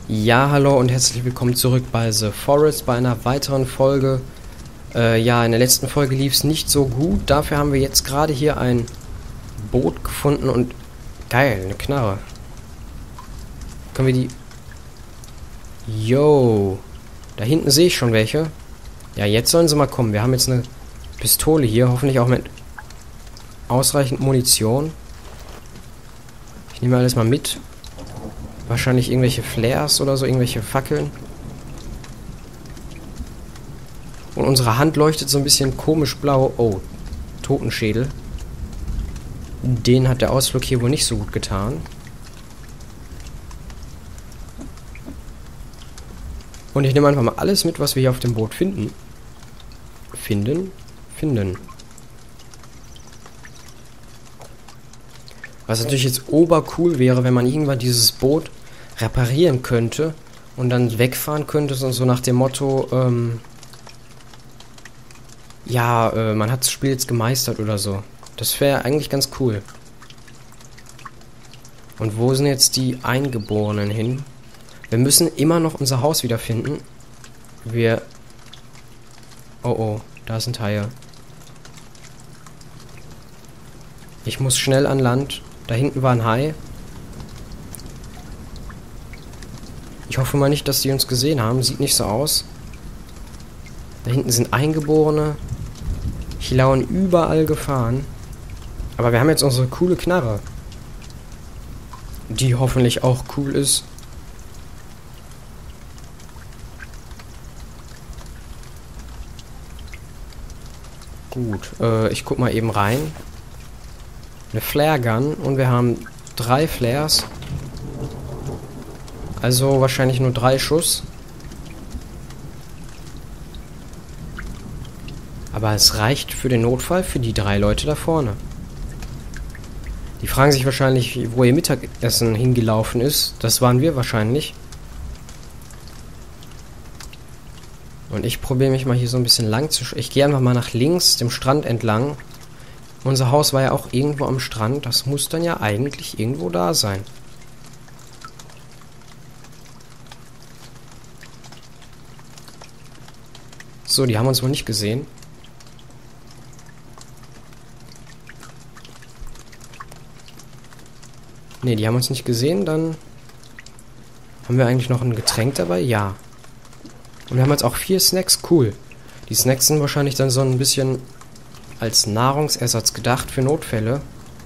Ja, hallo und herzlich willkommen zurück bei The Forest, bei einer weiteren Folge. Ja, in der letzten Folge lief es nicht so gut. Dafür haben wir jetzt gerade hier ein Boot gefunden und... Geil, eine Knarre. Können wir die... Yo, da hinten sehe ich schon welche. Ja, jetzt sollen sie mal kommen. Wir haben jetzt eine Pistole hier, hoffentlich auch mit ausreichend Munition. Ich nehme alles mal mit. Wahrscheinlich irgendwelche Flares oder so, irgendwelche Fackeln. Und unsere Hand leuchtet so ein bisschen komisch blau. Oh, Totenschädel. Den hat der Ausflug hier wohl nicht so gut getan. Und ich nehme einfach mal alles mit, was wir hier auf dem Boot finden. Finden. Was natürlich jetzt obercool wäre, wenn man irgendwann dieses Boot reparieren könnte und dann wegfahren könnte, so nach dem Motto, man hat das Spiel jetzt gemeistert oder so. Das wäre eigentlich ganz cool. Und wo sind jetzt die Eingeborenen hin? Wir müssen immer noch unser Haus wiederfinden. Oh, da sind Haie. Ich muss schnell an Land. Da hinten war ein Hai. Ich hoffe mal nicht, dass die uns gesehen haben. Sieht nicht so aus. Da hinten sind Eingeborene. Hier lauern überall Gefahren. Aber wir haben jetzt unsere coole Knarre. Die hoffentlich auch cool ist. Gut, ich guck mal eben rein. Eine Flare Gun und wir haben 3 Flares. Also wahrscheinlich nur 3 Schuss. Aber es reicht für den Notfall für die 3 Leute da vorne. Die fragen sich wahrscheinlich, wo ihr Mittagessen hingelaufen ist. Das waren wir wahrscheinlich. Und ich probiere mich mal hier so ein bisschen lang zu... Ich gehe einfach mal nach links, dem Strand entlang. Unser Haus war ja auch irgendwo am Strand. Das muss dann ja eigentlich irgendwo da sein. So, die haben uns wohl nicht gesehen. Ne, die haben uns nicht gesehen. Dann haben wir eigentlich noch ein Getränk dabei? Ja. Und wir haben jetzt auch 4 Snacks. Cool. Die Snacks sind wahrscheinlich dann so ein bisschen... als Nahrungsersatz gedacht für Notfälle.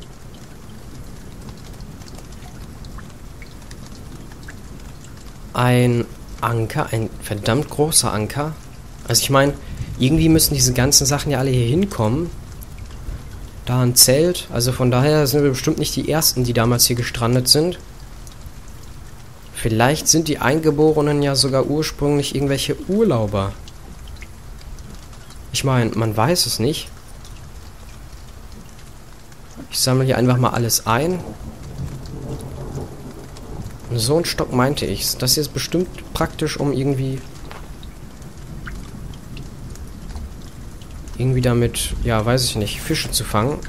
Ein Anker, ein verdammt großer Anker. Also ich meine, irgendwie müssen diese ganzen Sachen ja alle hier hinkommen. Da ein Zelt, also von daher sind wir bestimmt nicht die Ersten, die damals hier gestrandet sind. Vielleicht sind die Eingeborenen ja sogar ursprünglich irgendwelche Urlauber. Ich meine, man weiß es nicht. Ich sammle hier einfach mal alles ein. So ein Stock meinte ich. Das hier ist bestimmt praktisch, um irgendwie damit, ja, weiß ich nicht, Fische zu fangen.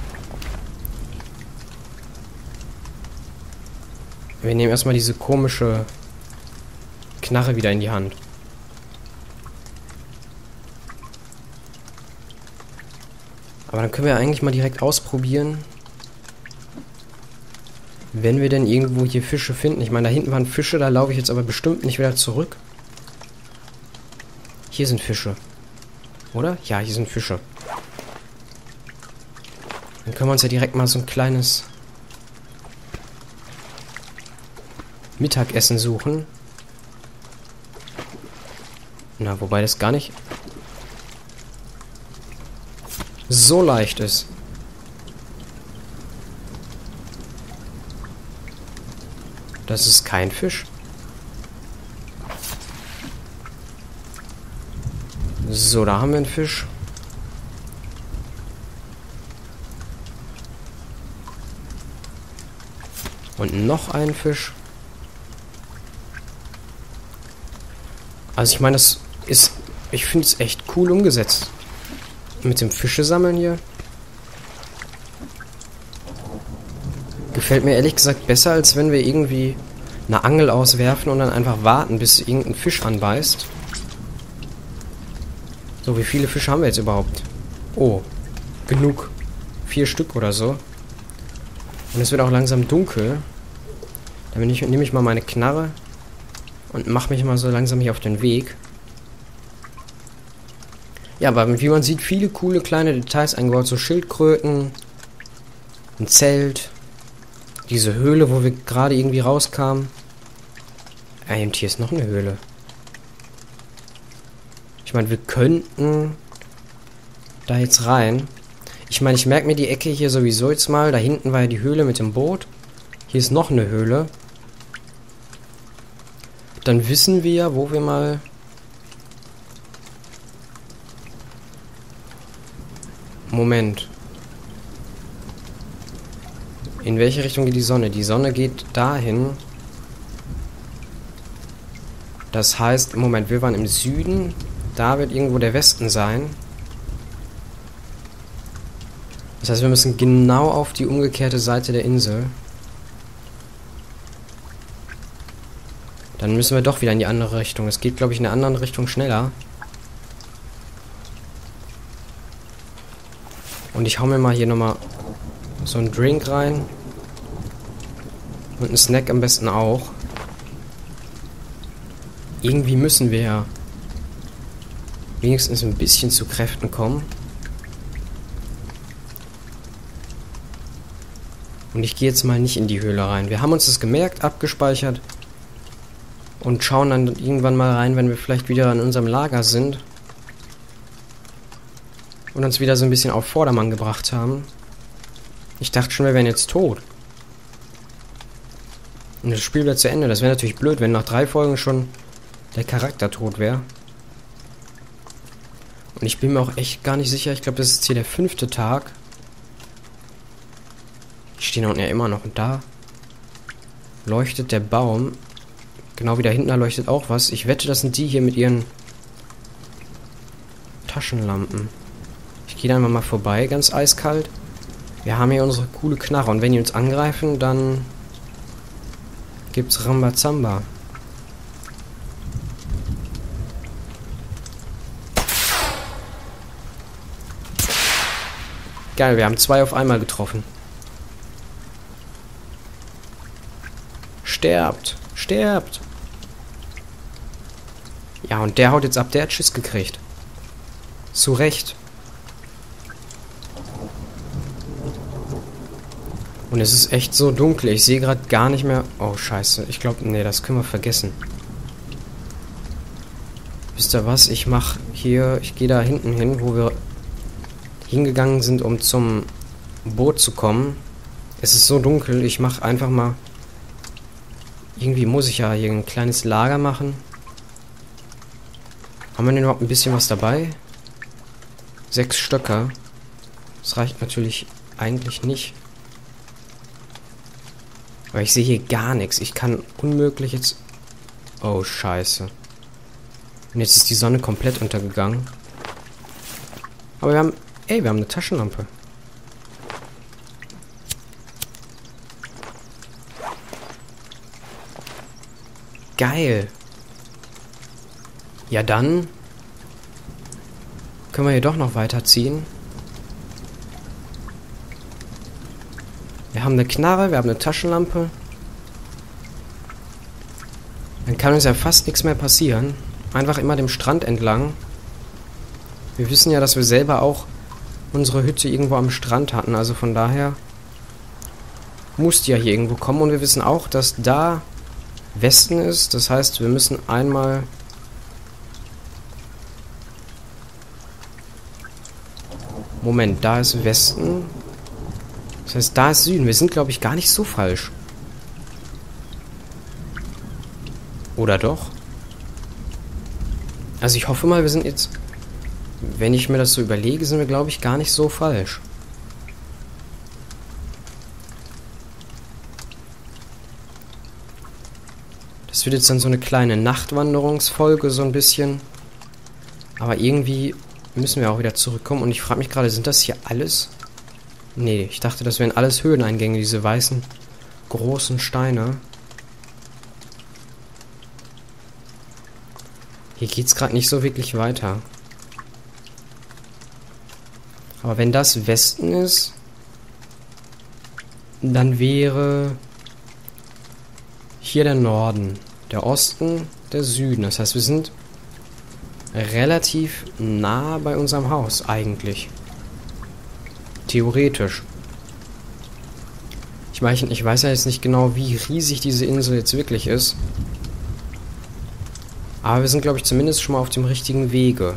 Wir nehmen erstmal diese komische Knarre wieder in die Hand. Aber dann können wir eigentlich mal direkt ausprobieren, wenn wir denn irgendwo hier Fische finden. Ich meine, da hinten waren Fische, da laufe ich jetzt aber bestimmt nicht wieder zurück. Hier sind Fische. Oder? Ja, hier sind Fische. Dann können wir uns ja direkt mal so ein kleines Mittagessen suchen. Na, wobei das gar nicht so leicht ist. Das ist kein Fisch. So, da haben wir einen Fisch. Und noch einen Fisch. Also ich meine, das ist... Ich finde es echt cool umgesetzt. Mit dem Fischesammeln hier. Gefällt mir ehrlich gesagt besser, als wenn wir irgendwie eine Angel auswerfen und dann einfach warten, bis irgendein Fisch anbeißt. So, wie viele Fische haben wir jetzt überhaupt? Oh, genug. 4 Stück oder so. Und es wird auch langsam dunkel. Dann nehme ich mal meine Knarre und mache mich mal so langsam hier auf den Weg. Ja, aber wie man sieht, viele coole kleine Details eingebaut. So Schildkröten, ein Zelt, diese Höhle, wo wir gerade irgendwie rauskamen. Und hier ist noch eine Höhle. Ich meine, wir könnten da jetzt rein. Ich meine, ich merke mir die Ecke hier sowieso jetzt mal. Da hinten war ja die Höhle mit dem Boot. Hier ist noch eine Höhle. Dann wissen wir ja, wo wir mal... Moment. In welche Richtung geht die Sonne? Die Sonne geht dahin. Das heißt, Moment, wir waren im Süden. Da wird irgendwo der Westen sein. Das heißt, wir müssen genau auf die umgekehrte Seite der Insel. Dann müssen wir doch wieder in die andere Richtung. Es geht, glaube ich, in der anderen Richtung schneller. Und ich hau mir mal hier nochmal so einen Drink rein. Und einen Snack am besten auch. Irgendwie müssen wir ja wenigstens ein bisschen zu Kräften kommen. Und ich gehe jetzt mal nicht in die Höhle rein. Wir haben uns das gemerkt, abgespeichert. Und schauen dann irgendwann mal rein, wenn wir vielleicht wieder an unserem Lager sind. Und uns wieder so ein bisschen auf Vordermann gebracht haben. Ich dachte schon, wir wären jetzt tot. Und das Spiel wird zu Ende. Das wäre natürlich blöd, wenn nach 3 Folgen schon der Charakter tot wäre. Und ich bin mir auch echt gar nicht sicher. Ich glaube, das ist hier der 5. Tag. Ich stehe da unten ja immer noch. Und da leuchtet der Baum. Genau wie da hinten, da leuchtet auch was. Ich wette, das sind die hier mit ihren Taschenlampen. Ich gehe da einfach mal vorbei, ganz eiskalt. Wir haben hier unsere coole Knarre. Und wenn die uns angreifen, dann gibt's Rambazamba. Geil, wir haben 2 auf einmal getroffen. Sterbt! Sterbt! Ja, und der haut jetzt ab, der hat Schiss gekriegt. Zu Recht. Und es ist echt so dunkel. Ich sehe gerade gar nicht mehr... Oh, scheiße. Ich glaube, nee, das können wir vergessen. Wisst ihr was? Ich mache hier... Ich gehe da hinten hin, wo wir hingegangen sind, um zum Boot zu kommen. Es ist so dunkel. Ich mache einfach mal... Irgendwie muss ich ja hier ein kleines Lager machen. Haben wir denn überhaupt ein bisschen was dabei? 6 Stöcker. Das reicht natürlich eigentlich nicht. Aber ich sehe hier gar nichts. Ich kann unmöglich jetzt... Oh, scheiße. Und jetzt ist die Sonne komplett untergegangen. Aber wir haben... Ey, wir haben eine Taschenlampe. Geil. Ja, dann können wir hier doch noch weiterziehen. Wir haben eine Knarre, wir haben eine Taschenlampe. Dann kann uns ja fast nichts mehr passieren. Einfach immer dem Strand entlang. Wir wissen ja, dass wir selber auch unsere Hütte irgendwo am Strand hatten. Also von daher muss die ja hier irgendwo kommen. Und wir wissen auch, dass da Westen ist. Das heißt, wir müssen einmal... Moment, da ist Westen. Das heißt, da ist Süden. Wir sind, glaube ich, gar nicht so falsch. Oder doch? Also ich hoffe mal, wir sind jetzt... Wenn ich mir das so überlege, sind wir, glaube ich, gar nicht so falsch. Das wird jetzt dann so eine kleine Nachtwanderungsfolge, so ein bisschen. Aber irgendwie müssen wir auch wieder zurückkommen. Und ich frage mich gerade, sind das hier alles? Nee, ich dachte, das wären alles Höhleneingänge, diese weißen, großen Steine. Hier geht's gerade nicht so wirklich weiter. Aber wenn das Westen ist, dann wäre hier der Norden, der Osten, der Süden. Das heißt, wir sind relativ nah bei unserem Haus eigentlich. Theoretisch. Ich weiß ja jetzt nicht genau, wie riesig diese Insel jetzt wirklich ist. Aber wir sind, glaube ich, zumindest schon mal auf dem richtigen Wege.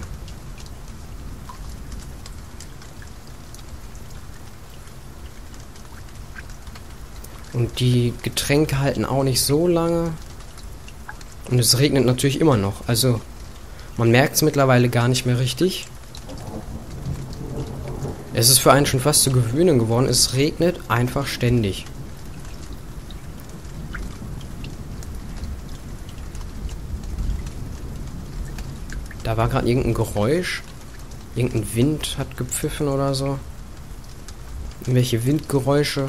Und die Getränke halten auch nicht so lange. Und es regnet natürlich immer noch. Also, man merkt es mittlerweile gar nicht mehr richtig. Es ist für einen schon fast zur Gewöhnung geworden. Es regnet einfach ständig. Da war gerade irgendein Geräusch. Irgendein Wind hat gepfiffen oder so. Irgendwelche Windgeräusche.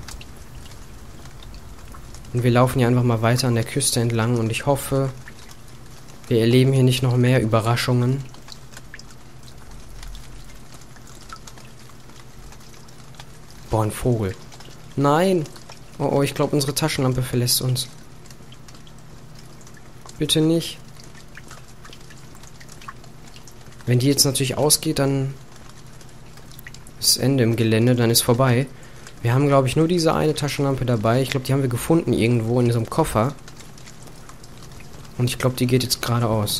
Und wir laufen hier einfach mal weiter an der Küste entlang. Und ich hoffe, wir erleben hier nicht noch mehr Überraschungen. Boah, ein Vogel. Nein! Oh, oh, ich glaube, unsere Taschenlampe verlässt uns. Bitte nicht. Wenn die jetzt natürlich ausgeht, dann ist Ende im Gelände, dann ist vorbei. Wir haben, glaube ich, nur diese eine Taschenlampe dabei. Ich glaube, die haben wir gefunden irgendwo in so einem Koffer. Und ich glaube, die geht jetzt gerade aus.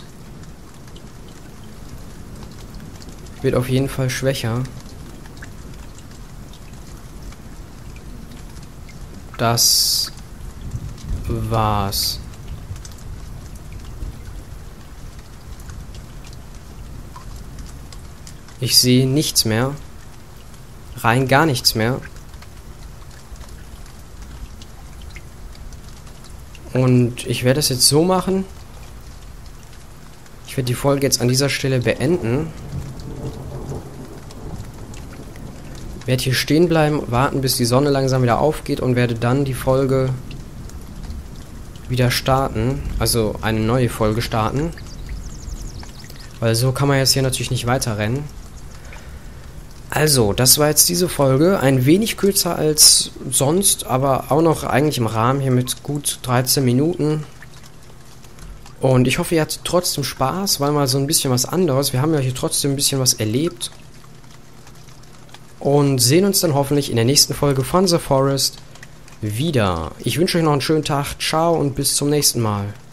Wird auf jeden Fall schwächer. Das war's. Ich sehe nichts mehr. Rein gar nichts mehr. Und ich werde es jetzt so machen. Ich werde die Folge jetzt an dieser Stelle beenden. Werde hier stehen bleiben, warten, bis die Sonne langsam wieder aufgeht und werde dann die Folge wieder starten. Also eine neue Folge starten. Weil so kann man jetzt hier natürlich nicht weiterrennen. Also, das war jetzt diese Folge. Ein wenig kürzer als sonst, aber auch noch eigentlich im Rahmen hier mit gut 13 Minuten. Und ich hoffe, ihr hattet trotzdem Spaß, war mal so ein bisschen was anderes. Wir haben ja hier trotzdem ein bisschen was erlebt. Und sehen uns dann hoffentlich in der nächsten Folge von The Forest wieder. Ich wünsche euch noch einen schönen Tag. Ciao und bis zum nächsten Mal.